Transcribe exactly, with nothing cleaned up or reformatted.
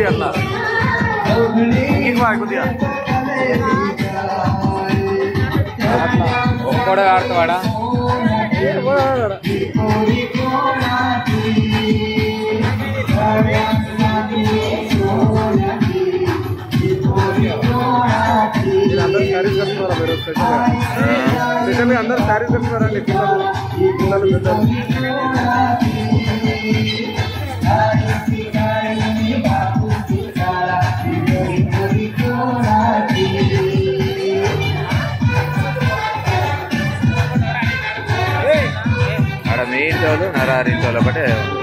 అట్లా ఇంక కొద్దిగా ఒక్కడే ఆడుతావాడా అందరూ శారీస్ కట్టుకున్నారా మీరు స్పెషల్గా స్పెషల్గా అందరూ శారీస్ కట్టుకున్నారండి పిల్లలు పిల్లలు పెద్దలు ఆడ మీ ఇంటి వాళ్ళు నరారి ఇంటి వాళ్ళు ఒకటే